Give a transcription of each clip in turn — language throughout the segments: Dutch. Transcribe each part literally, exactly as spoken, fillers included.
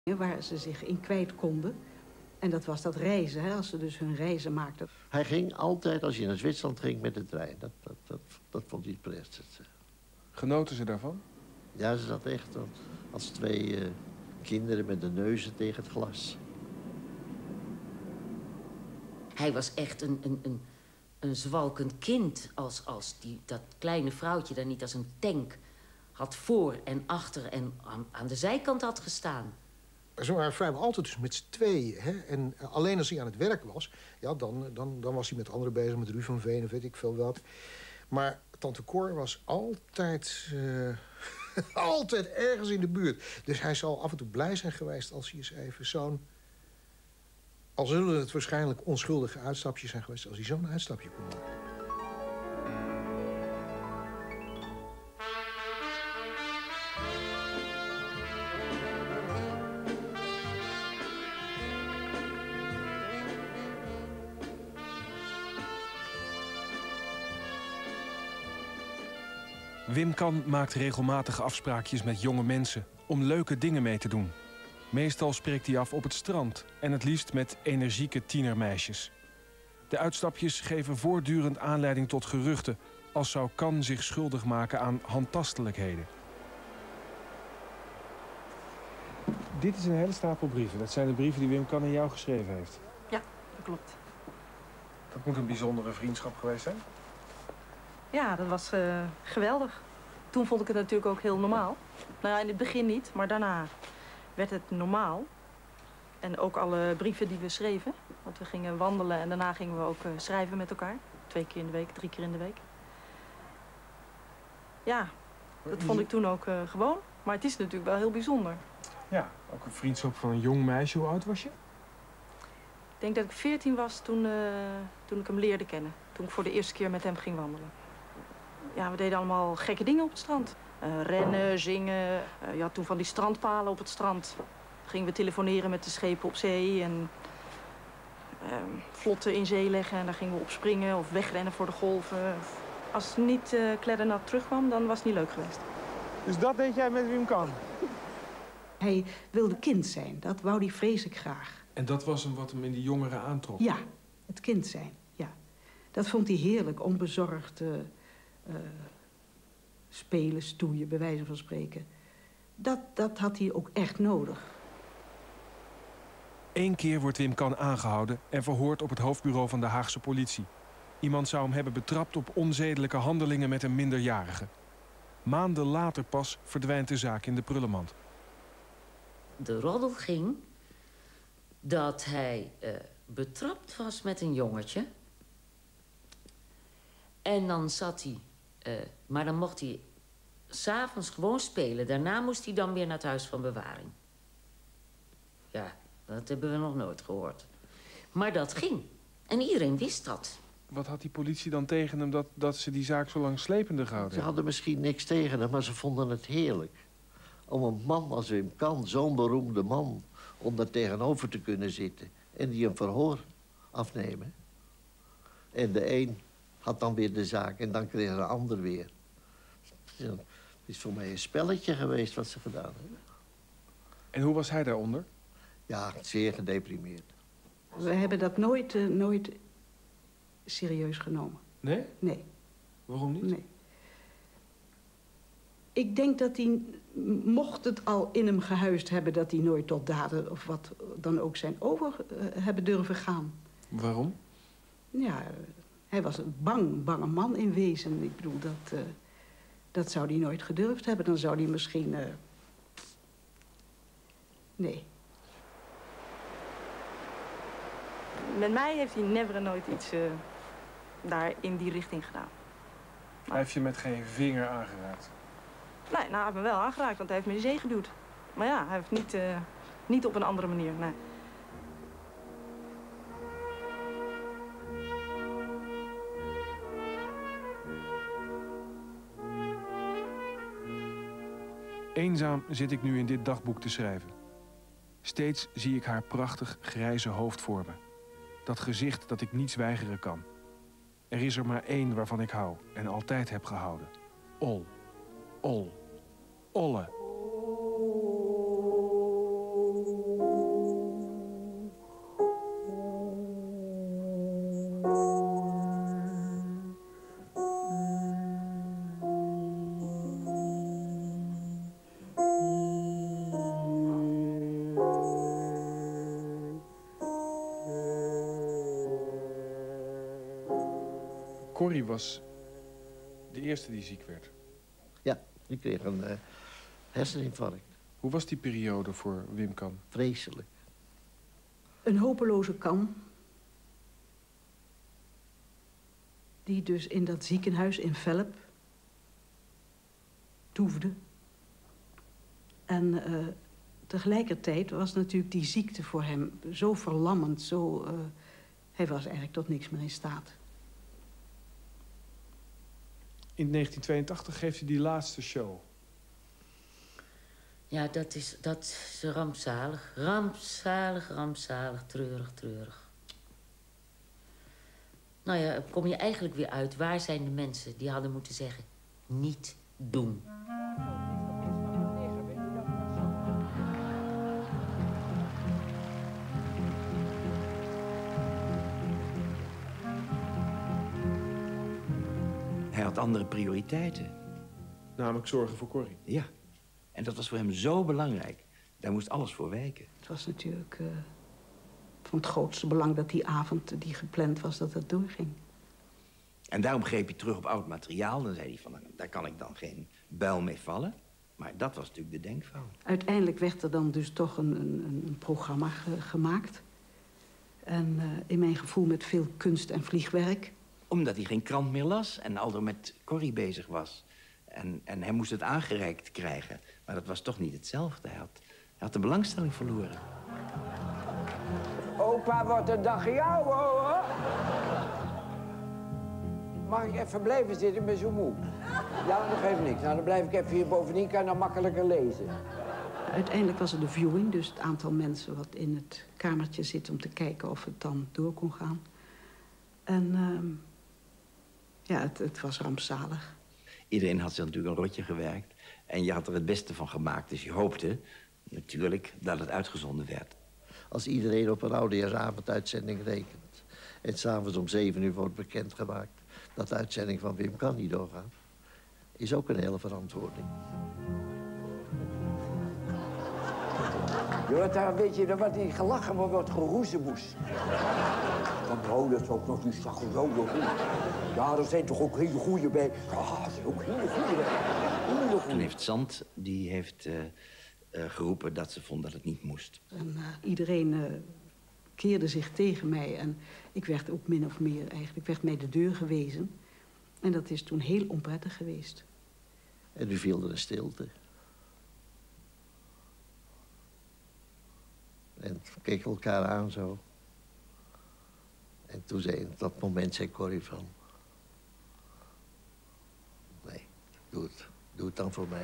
waar ze zich in kwijt konden. En dat was dat reizen, hè, als ze dus hun reizen maakten. Hij ging altijd, als hij naar Zwitserland ging, met de trein. Dat, dat, dat, dat vond hij het prettigste. Genoten ze daarvan? Ja, ze zat echt als twee uh, kinderen met de neuzen tegen het glas. Hij was echt een, een, een, een zwalkend kind. Als, als die, dat kleine vrouwtje daar niet als een tank had voor en achter en aan, aan de zijkant had gestaan. Ze waren vrijwel altijd dus met z'n tweeën. Hè? En alleen als hij aan het werk was, ja, dan, dan, dan was hij met anderen bezig, met Ruud van Veen of weet ik veel wat. Maar tante Cor was altijd, uh, altijd ergens in de buurt. Dus hij zal af en toe blij zijn geweest als hij eens even zo'n... Al zullen het waarschijnlijk onschuldige uitstapjes zijn geweest als hij zo'n uitstapje kon maken. Wim Kan maakt regelmatig afspraakjes met jonge mensen om leuke dingen mee te doen. Meestal spreekt hij af op het strand en het liefst met energieke tienermeisjes. De uitstapjes geven voortdurend aanleiding tot geruchten, als zou Kan zich schuldig maken aan handtastelijkheden. Dit is een hele stapel brieven. Dat zijn de brieven die Wim Kan aan jou geschreven heeft. Ja, dat klopt. Dat moet een bijzondere vriendschap geweest zijn. Ja, dat was uh, geweldig. Toen vond ik het natuurlijk ook heel normaal. Nou ja, in het begin niet, maar daarna werd het normaal. En ook alle brieven die we schreven. Want we gingen wandelen en daarna gingen we ook uh, schrijven met elkaar. Twee keer in de week, drie keer in de week. Ja, dat vond ik toen ook uh, gewoon. Maar het is natuurlijk wel heel bijzonder. Ja, ook een vriendschap van een jong meisje. Hoe oud was je? Ik denk dat ik veertien was toen, uh, toen ik hem leerde kennen. Toen ik voor de eerste keer met hem ging wandelen. Ja, we deden allemaal gekke dingen op het strand. Uh, rennen, zingen. Uh, je had toen van die strandpalen op het strand. Gingen we telefoneren met de schepen op zee. En uh, vlotten in zee leggen. En daar gingen we op springen of wegrennen voor de golven. Als het niet uh, kleddernat terugkwam, dan was het niet leuk geweest. Dus dat deed jij met Wim Kan? Hij wilde kind zijn. Dat wou hij vreselijk graag. En dat was hem wat hem in die jongeren aantrok? Ja, het kind zijn, ja. Dat vond hij heerlijk, onbezorgd... Uh, Uh, spelen, stoeien, bij wijze van spreken. Dat, dat had hij ook echt nodig. Eén keer wordt Wim Kan aangehouden en verhoord op het hoofdbureau van de Haagse politie. Iemand zou hem hebben betrapt op onzedelijke handelingen met een minderjarige. Maanden later pas verdwijnt de zaak in de prullenmand. De roddel ging dat hij uh, betrapt was met een jongetje. En dan zat hij... Uh, maar dan mocht hij 's avonds gewoon spelen. Daarna moest hij dan weer naar het huis van bewaring. Ja, dat hebben we nog nooit gehoord. Maar dat ging. En iedereen wist dat. Wat had die politie dan tegen hem dat, dat ze die zaak zo lang slepende gehouden? Ze hadden misschien niks tegen hem, maar ze vonden het heerlijk. Om een man als Wim Kan, zo'n beroemde man... om daar tegenover te kunnen zitten en die een verhoor afnemen. En de een... had dan weer de zaak en dan kreeg de ander weer. Het is voor mij een spelletje geweest wat ze gedaan hebben. En hoe was hij daaronder? Ja, zeer gedeprimeerd. We hebben dat nooit, uh, nooit serieus genomen. Nee? Nee. Waarom niet? Nee. Ik denk dat hij, mocht het al in hem gehuisd hebben... dat hij nooit tot daden of wat dan ook zijn over uh, hebben durven gaan. Waarom? Ja... Hij was een bang, bange man in wezen. Ik bedoel, dat, uh, dat zou hij nooit gedurfd hebben. Dan zou hij misschien... Uh... Nee. Met mij heeft hij never en nooit iets uh, daar in die richting gedaan. Hij heeft je met geen vinger aangeraakt? Nee, nou, hij heeft me wel aangeraakt, want hij heeft me in zee geduwd. Maar ja, hij heeft niet, uh, niet op een andere manier, nee. Eenzaam zit ik nu in dit dagboek te schrijven. Steeds zie ik haar prachtig grijze hoofd voor me. Dat gezicht dat ik niets weigeren kan. Er is er maar één waarvan ik hou en altijd heb gehouden. Ol. Ol. Olle. Corrie was de eerste die ziek werd. Ja, die kreeg een uh, herseninfarct. Hoe was die periode voor Wim Kan? Vreselijk. Een hopeloze Kan, die dus in dat ziekenhuis in Velp toefde. En uh, tegelijkertijd was natuurlijk die ziekte voor hem zo verlammend, zo... Uh, hij was eigenlijk tot niks meer in staat. In negentien tweeëntachtig geeft hij die laatste show. Ja, dat is, dat is rampzalig. Rampzalig, rampzalig, treurig, treurig. Nou ja, kom je eigenlijk weer uit. Waar zijn de mensen die hadden moeten zeggen... niet doen. Hij had andere prioriteiten. Namelijk zorgen voor Corrie. Ja. En dat was voor hem zo belangrijk. Daar moest alles voor wijken. Het was natuurlijk uh, van het grootste belang dat die avond die gepland was, dat dat doorging. En daarom greep hij terug op oud materiaal. Dan zei hij van, daar kan ik dan geen buil mee vallen. Maar dat was natuurlijk de denkfout. Uiteindelijk werd er dan dus toch een, een, een programma ge gemaakt. En uh, in mijn gevoel met veel kunst en vliegwerk. Omdat hij geen krant meer las en aldoor met Corrie bezig was. En, en hij moest het aangereikt krijgen. Maar dat was toch niet hetzelfde. Hij had, hij had de belangstelling verloren. Opa wordt een dagje ouder, hoor. Mag ik even blijven zitten? Ik ben zo moe. Ja, dat geeft niks. Nou, dan blijf ik even hier bovenin, kan dan makkelijker lezen. Uiteindelijk was er de viewing, dus het aantal mensen wat in het kamertje zit om te kijken of het dan door kon gaan. En uh, ja, het, het was rampzalig. Iedereen had zich natuurlijk een rotje gewerkt. En je had er het beste van gemaakt. Dus je hoopte natuurlijk dat het uitgezonden werd. Als iedereen op een oudejaarsavonduitzending rekent... en s'avonds om zeven uur wordt bekendgemaakt... dat de uitzending van Wim Kan niet doorgaat... is ook een hele verantwoording. Je wordt daar een beetje, er wordt niet gelachen, maar wordt geroezemoes. Van, oh, dat is ook nog niet zo goed. Ja, er zijn toch ook hele goeie bij. Ja, er zijn ook hele goeie bij. Toen heeft Zand, die heeft uh, uh, geroepen dat ze vond dat het niet moest. En uh, iedereen uh, keerde zich tegen mij. En ik werd ook min of meer eigenlijk, werd mij de deur gewezen. En dat is toen heel onprettig geweest. En nu viel er een stilte. En we keken elkaar aan zo. En toen zei op dat moment zei Corrie van... Nee, doe het. Doe het dan voor mij.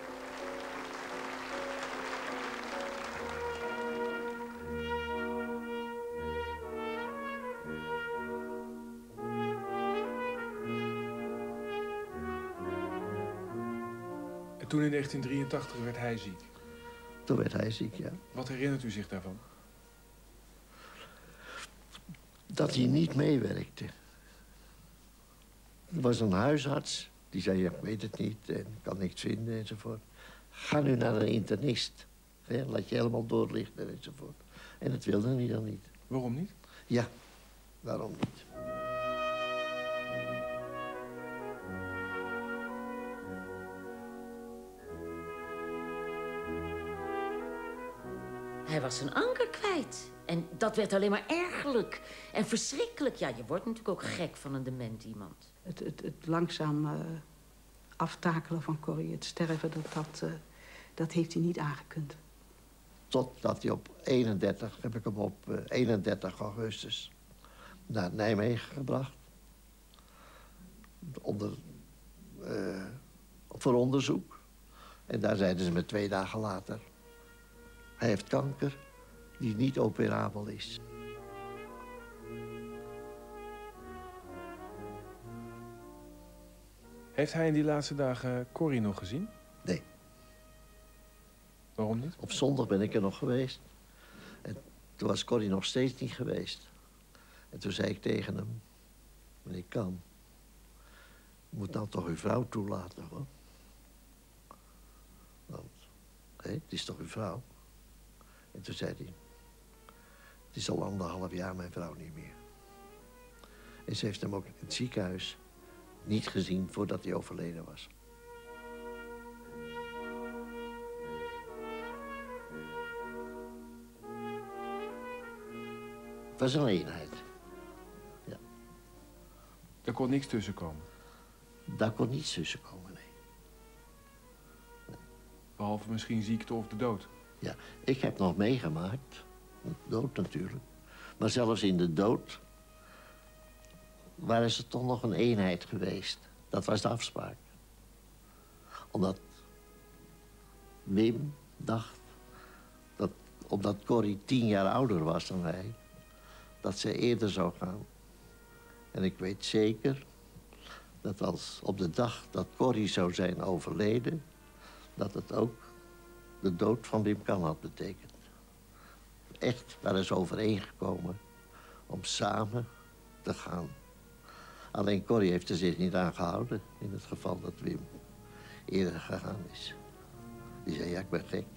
En toen in negentien drieëntachtig werd hij ziek. Toen werd hij ziek, ja. Wat herinnert u zich daarvan? Dat hij niet meewerkte. Er was een huisarts, die zei, ja, ik weet het niet en kan niks vinden enzovoort. Ga nu naar een internist. Hè, laat je helemaal doorlichten enzovoort. En dat wilde hij dan niet. Waarom niet? Ja, waarom niet? Hij was zijn anker kwijt. En dat werd alleen maar ergerlijk en verschrikkelijk. Ja, je wordt natuurlijk ook gek van een dement iemand. Het, het, het langzaam uh, aftakelen van Corrie, het sterven, dat, dat, uh, dat heeft hij niet aangekund. Totdat hij op eenendertig, heb ik hem op uh, eenendertig augustus naar Nijmegen gebracht. Onder, uh, voor onderzoek. En daar zeiden ze me twee dagen later... hij heeft kanker die niet operabel is. Heeft hij in die laatste dagen Corrie nog gezien? Nee. Waarom niet? Op zondag ben ik er nog geweest. En toen was Corrie nog steeds niet geweest. En toen zei ik tegen hem... meneer Kan, u moet nou toch uw vrouw toelaten, hoor. Want, hé, het is toch uw vrouw? En toen zei hij... het is al anderhalf jaar mijn vrouw niet meer. En ze heeft hem ook in het ziekenhuis niet gezien voordat hij overleden was. Het was een eenheid. Ja. Er kon niks tussen komen. Daar kon niets tussen komen, nee. nee. Behalve misschien ziekte of de dood. Ja, ik heb nog meegemaakt. Dood natuurlijk. Maar zelfs in de dood waren ze toch nog een eenheid geweest. Dat was de afspraak. Omdat Wim dacht dat, omdat Corrie tien jaar ouder was dan wij, dat ze eerder zou gaan. En ik weet zeker dat als op de dag dat Corrie zou zijn overleden, dat het ook de dood van Wim Kan had betekend. Echt waren ze overeengekomen om samen te gaan. Alleen Corrie heeft er zich niet aan gehouden in het geval dat Wim eerder gegaan is. Die zei, ja, ik ben gek.